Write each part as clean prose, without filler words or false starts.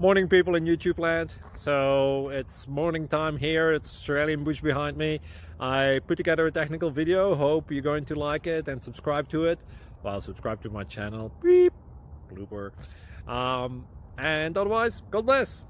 Morning, people in YouTube land. So it's morning time here. It's Australian bush behind me. I put together a technical video. Hope you're going to like it and subscribe to it. Well, subscribe to my channel. Beep. Blooper. And otherwise, God bless.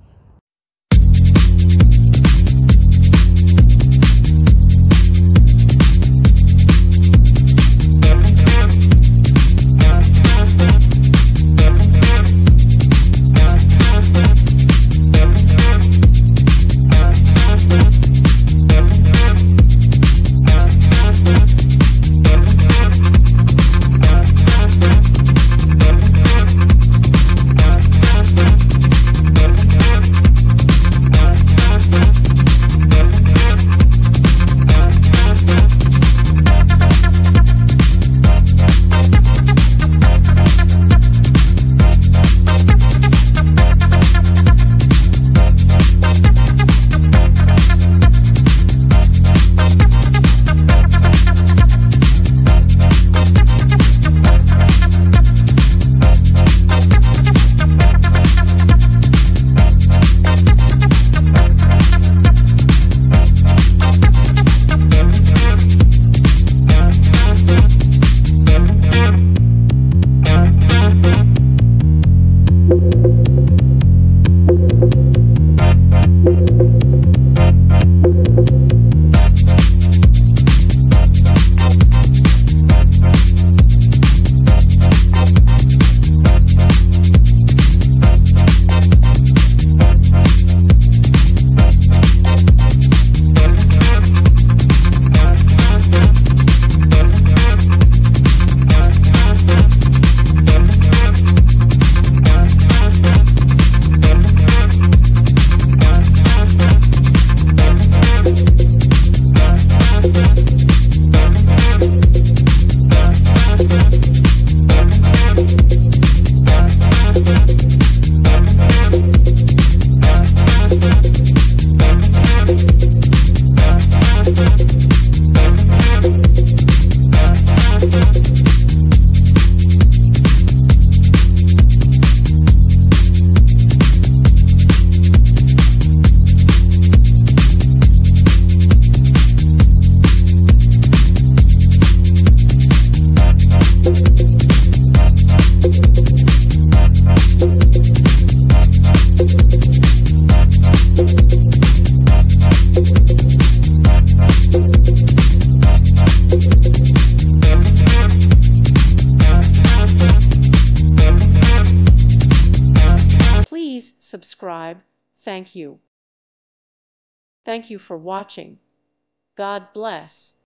Please subscribe. Thank you. Thank you for watching. God bless.